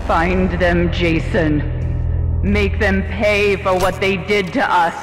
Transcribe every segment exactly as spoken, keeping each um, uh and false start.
Find them, Jason. Make them pay for what they did to us.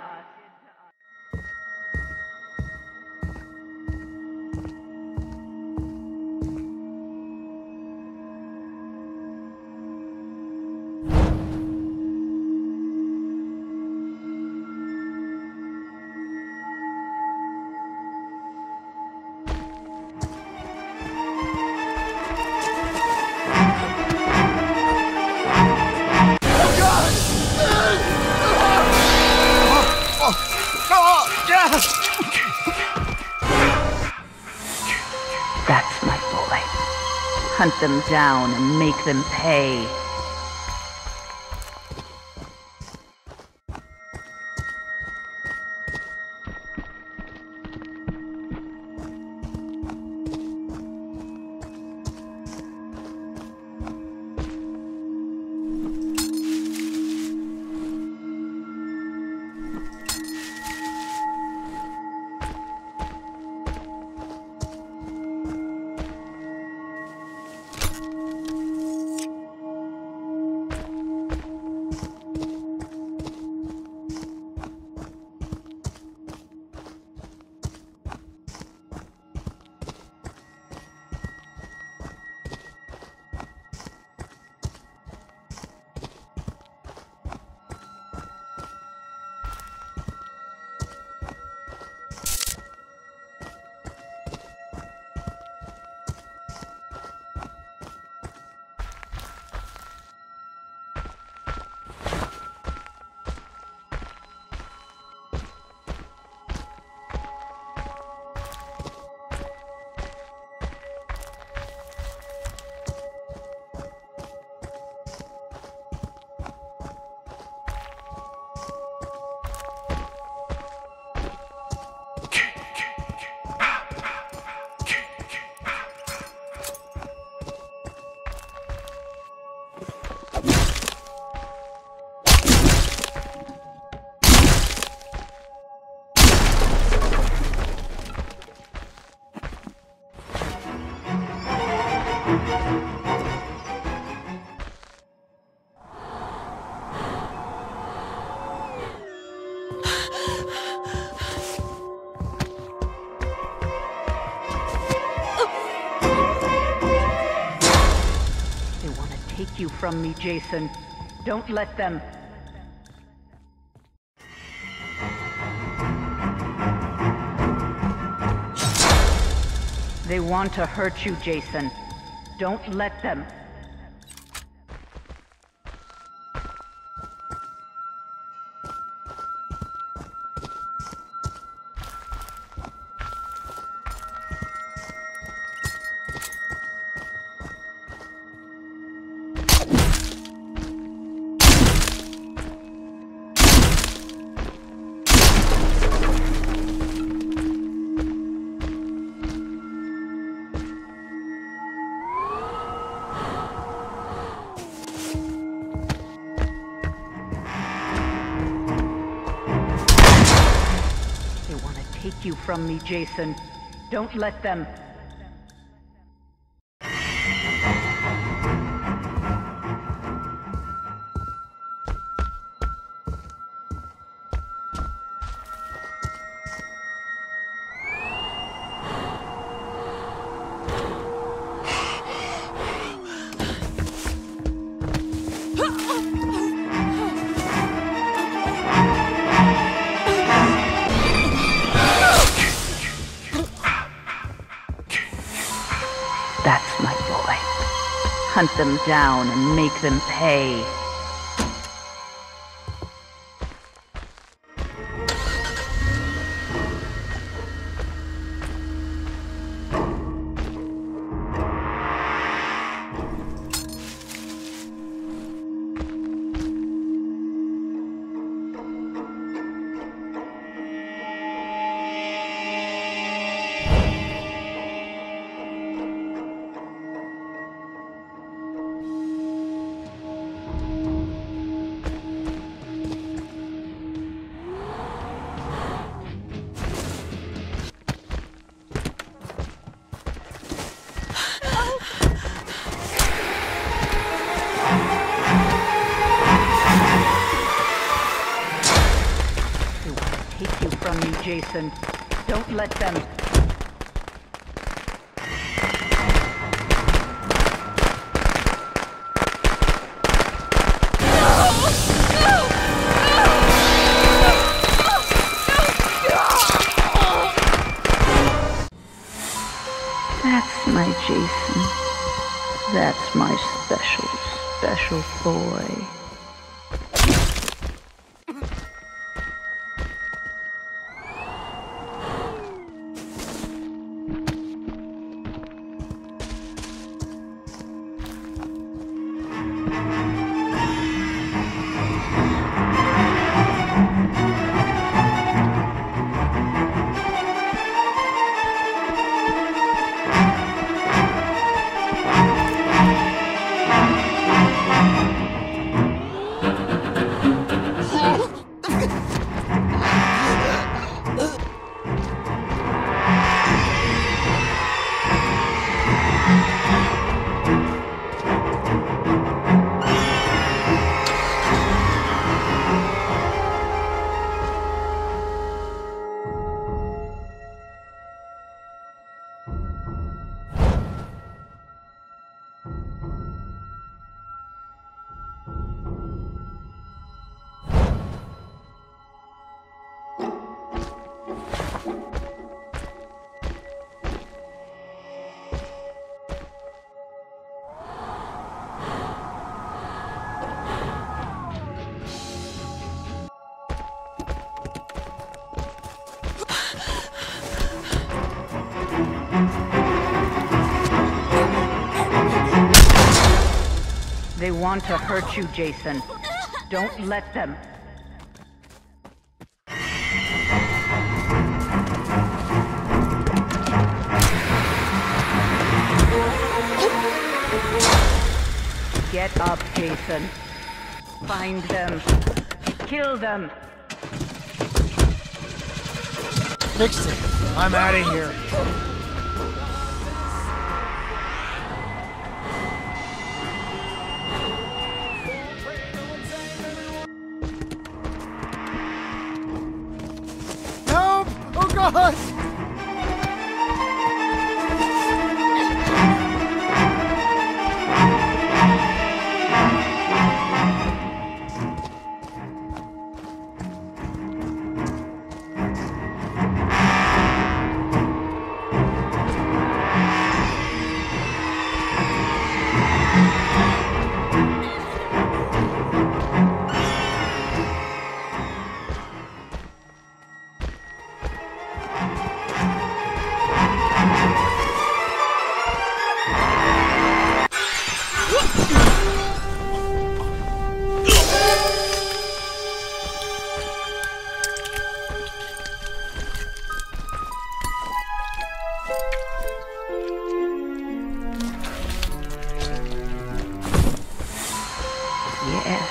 That's my boy. Hunt them down and make them pay. Take you from me, Jason. Don't let them. They want to hurt you, Jason. Don't let them. Take you from me, Jason. Don't let them. That's my boy. Hunt them down and make them pay. Jason. Don't let them... That's my Jason. That's my special, special boy. They want to hurt you, Jason. Don't let them. Get up, Jason. Find them. Kill them. Fixed it. I'm out of here. Help! Oh God! Yes.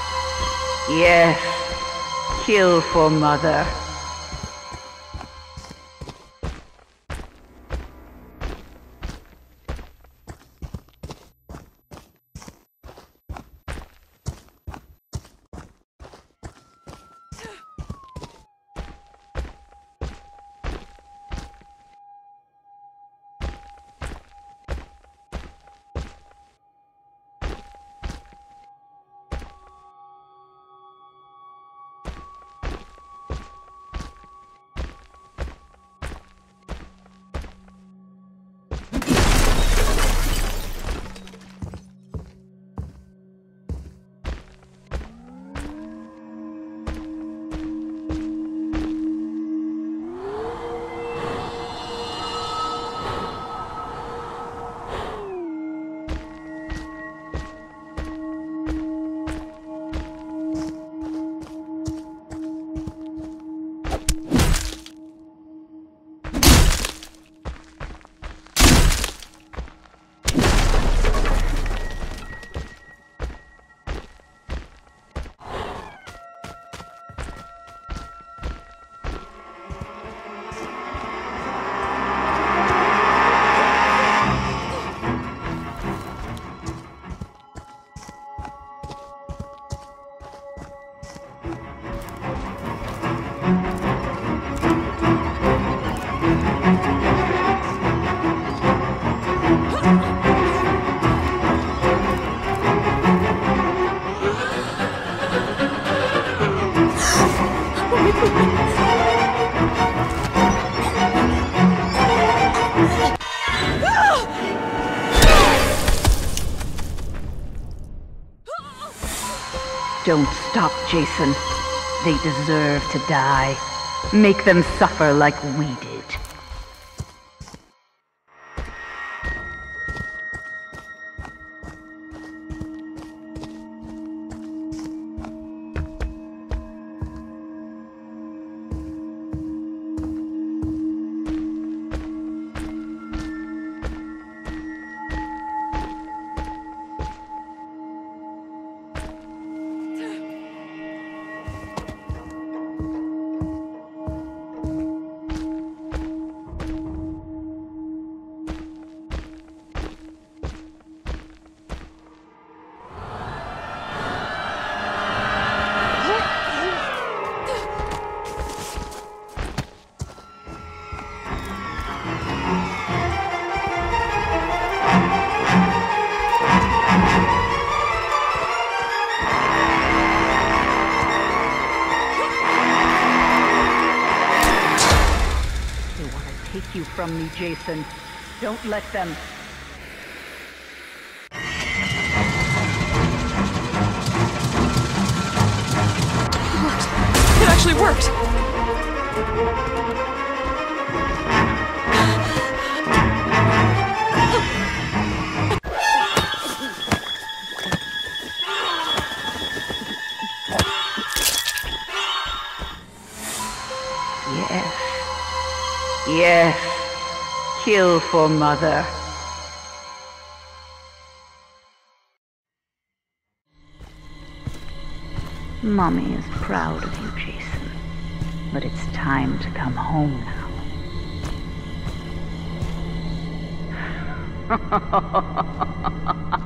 Yes. Kill for Mother. Don't stop, Jason. They deserve to die. Make them suffer like we did. Take you from me, Jason. Don't let them. It actually worked! Yes. Yes. Kill for Mother. Mommy is proud of you, Jason. But it's time to come home now.